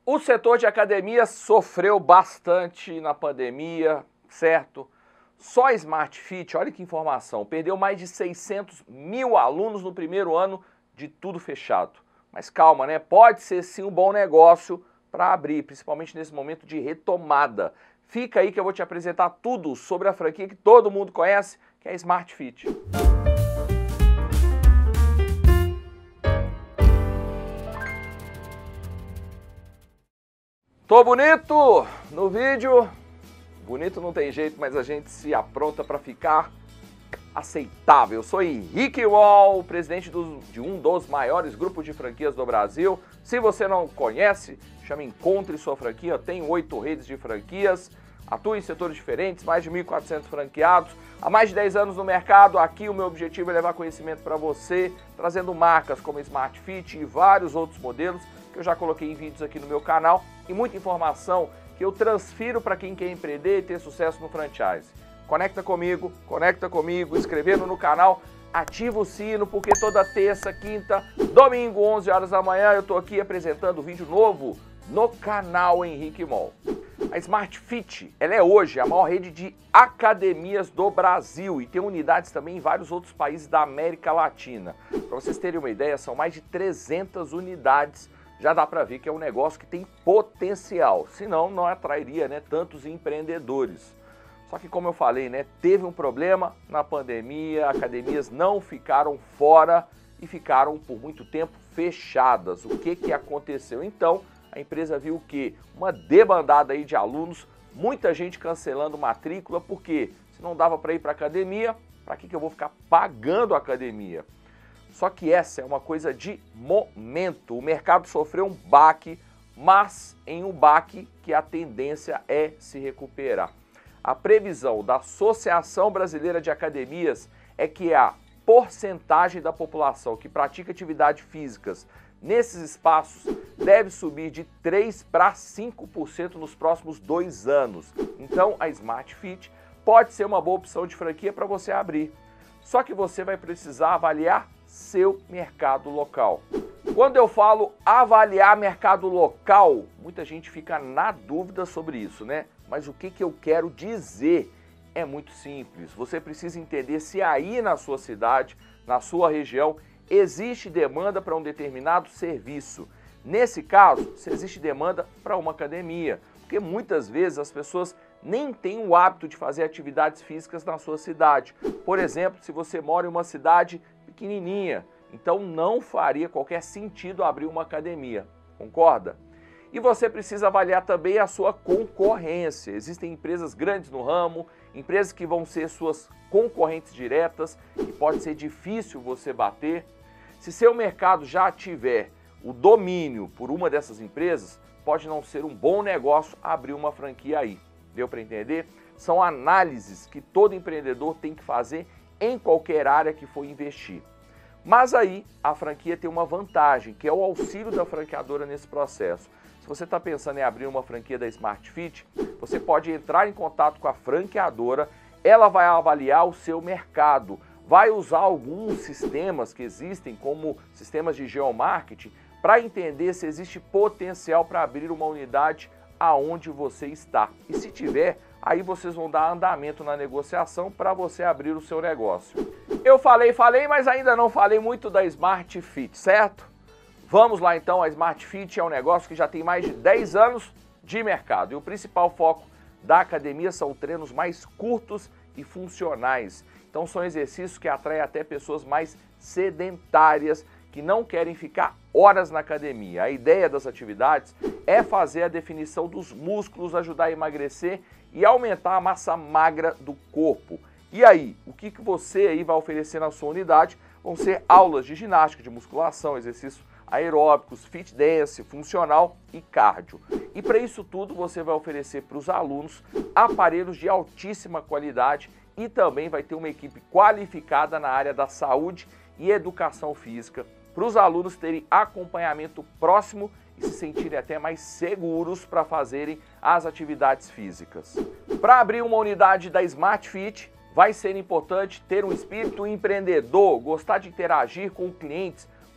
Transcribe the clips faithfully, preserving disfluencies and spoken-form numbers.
O setor de academias sofreu bastante na pandemia, certo? Só a Smart Fit, olha que informação, perdeu mais de seiscentos mil alunos no primeiro ano de tudo fechado. Mas calma, né? Pode ser sim um bom negócio para abrir, principalmente nesse momento de retomada. Fica aí que eu vou te apresentar tudo sobre a franquia que todo mundo conhece, que é a Smart Fit. Tô bonito no vídeo? Bonito não tem jeito, mas a gente se apronta para ficar aceitável. Eu sou Henrique Wall, presidente do, de um dos maiores grupos de franquias do Brasil. Se você não conhece, chama Encontre Sua Franquia. Eu tenho oito redes de franquias, atuo em setores diferentes, mais de mil e quatrocentos franqueados. Há mais de dez anos no mercado. Aqui o meu objetivo é levar conhecimento para você, trazendo marcas como Smart Fit e vários outros modelos que eu já coloquei em vídeos aqui no meu canal e muita informação que eu transfiro para quem quer empreender e ter sucesso no franchise. Conecta comigo, conecta comigo, inscrevendo no canal, ativa o sino, porque toda terça, quinta, domingo, onze horas da manhã, eu estou aqui apresentando vídeo novo no canal Henrique Wall. A Smart Fit, ela é hoje a maior rede de academias do Brasil e tem unidades também em vários outros países da América Latina. Para vocês terem uma ideia, são mais de trezentas unidades. Já dá para ver que é um negócio que tem potencial, senão não atrairia, né, tantos empreendedores. Só que, como eu falei, né, teve um problema na pandemia, academias não ficaram fora e ficaram por muito tempo fechadas. O que que aconteceu? Então, a empresa viu o quê? Uma debandada aí de alunos, muita gente cancelando matrícula, porque se não dava para ir para a academia, para que que eu vou ficar pagando a academia? Só que essa é uma coisa de momento. O mercado sofreu um baque, mas em um baque que a tendência é se recuperar. A previsão da Associação Brasileira de Academias é que a porcentagem da população que pratica atividades físicas nesses espaços deve subir de três para cinco por cento nos próximos dois anos. Então a Smart Fit pode ser uma boa opção de franquia para você abrir. Só que você vai precisar avaliar seu mercado local. Quando eu falo avaliar mercado local, muita gente fica na dúvida sobre isso, né? Mas o que que eu quero dizer é muito simples. Você precisa entender se aí na sua cidade, na sua região, existe demanda para um determinado serviço. Nesse caso, se existe demanda para uma academia, porque muitas vezes as pessoas nem têm o hábito de fazer atividades físicas na sua cidade. Por exemplo, se você mora em uma cidade pequenininha, então não faria qualquer sentido abrir uma academia, concorda? E você precisa avaliar também a sua concorrência. Existem empresas grandes no ramo, empresas que vão ser suas concorrentes diretas e pode ser difícil você bater. Se seu mercado já tiver o domínio por uma dessas empresas, pode não ser um bom negócio abrir uma franquia aí. Deu para entender? São análises que todo empreendedor tem que fazer em qualquer área que for investir. Mas aí a franquia tem uma vantagem, que é o auxílio da franqueadora nesse processo. Se você está pensando em abrir uma franquia da Smart Fit, você pode entrar em contato com a franqueadora, ela vai avaliar o seu mercado, vai usar alguns sistemas que existem, como sistemas de geomarketing, para entender se existe potencial para abrir uma unidade aonde você está. E se tiver, aí vocês vão dar andamento na negociação para você abrir o seu negócio. Eu falei, falei, mas ainda não falei muito da Smart Fit, certo? Vamos lá então, a Smart Fit é um negócio que já tem mais de dez anos de mercado. E o principal foco da academia são treinos mais curtos e funcionais. Então são exercícios que atraem até pessoas mais sedentárias, que não querem ficar horas na academia. A ideia das atividades é fazer a definição dos músculos, ajudar a emagrecer e aumentar a massa magra do corpo. E aí, o que que você aí vai oferecer na sua unidade? Vão ser aulas de ginástica, de musculação, exercícios aeróbicos, fit dance, funcional e cardio. E para isso tudo você vai oferecer para os alunos aparelhos de altíssima qualidade e também vai ter uma equipe qualificada na área da saúde e educação física, para os alunos terem acompanhamento próximo e se sentirem até mais seguros para fazerem as atividades físicas. Para abrir uma unidade da Smart Fit, vai ser importante ter um espírito empreendedor, gostar de interagir com clientes,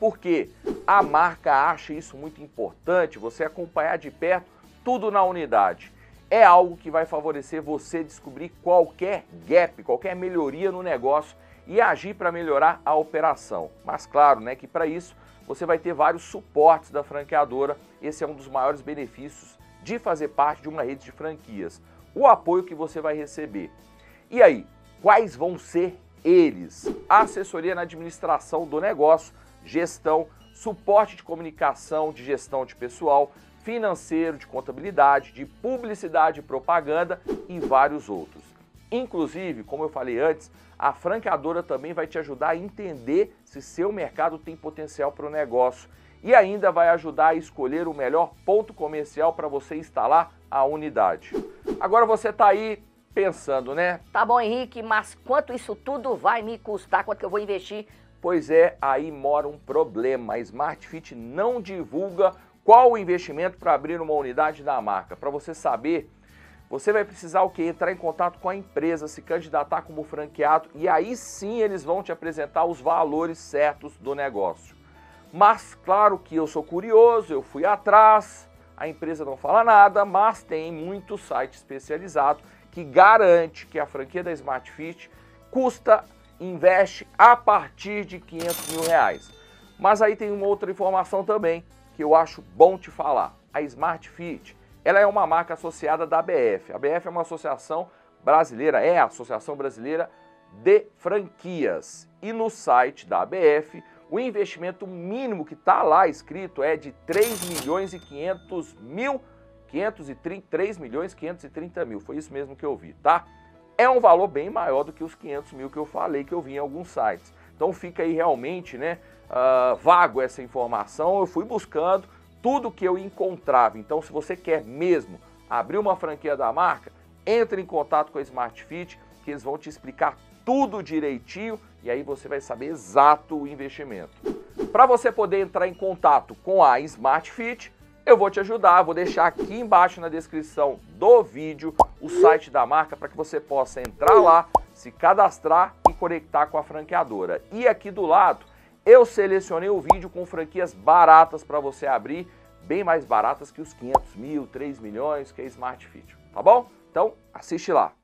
porque a marca acha isso muito importante, você acompanhar de perto tudo na unidade. É algo que vai favorecer você descobrir qualquer gap, qualquer melhoria no negócio e agir para melhorar a operação. Mas claro, né, que para isso você vai ter vários suportes da franqueadora. Esse é um dos maiores benefícios de fazer parte de uma rede de franquias. O apoio que você vai receber. E aí, quais vão ser eles? Assessoria na administração do negócio, gestão, suporte de comunicação, de gestão de pessoal, financeiro, de contabilidade, de publicidade e propaganda e vários outros. Inclusive, como eu falei antes, a franqueadora também vai te ajudar a entender se seu mercado tem potencial para o negócio e ainda vai ajudar a escolher o melhor ponto comercial para você instalar a unidade. Agora você está aí pensando, né? Tá bom, Henrique, mas quanto isso tudo vai me custar? Quanto que eu vou investir? Pois é, aí mora um problema. A Smart Fit não divulga qual o investimento para abrir uma unidade da marca. Para você saber, você vai precisar o quê? Entrar em contato com a empresa, se candidatar como franqueado e aí sim eles vão te apresentar os valores certos do negócio. Mas claro que eu sou curioso, eu fui atrás, a empresa não fala nada, mas tem muito site especializado que garante que a franquia da Smart Fit custa, investe a partir de quinhentos mil reais. Mas aí tem uma outra informação também que eu acho bom te falar. A Smart Fit, ela é uma marca associada da A B F. A ABF é uma associação brasileira, é a Associação Brasileira de Franquias. E no site da A B F, o investimento mínimo que está lá escrito é de três milhões e quinhentos mil, quinhentos e trinta, três milhões e quinhentos e trinta mil, foi isso mesmo que eu vi, tá? É um valor bem maior do que os quinhentos mil que eu falei que eu vi em alguns sites. Então fica aí realmente, né, uh, vago essa informação. Eu fui buscando tudo que eu encontrava. Então se você quer mesmo abrir uma franquia da marca, entre em contato com a Smart Fit, que eles vão te explicar tudo direitinho e aí você vai saber exato o investimento. Para você poder entrar em contato com a Smart Fit, eu vou te ajudar, vou deixar aqui embaixo na descrição do vídeo o site da marca para que você possa entrar lá, se cadastrar e conectar com a franqueadora. E aqui do lado eu selecionei o vídeo com franquias baratas para você abrir, bem mais baratas que os quinhentos mil, três milhões, que é a Smart Fit, tá bom? Então assiste lá.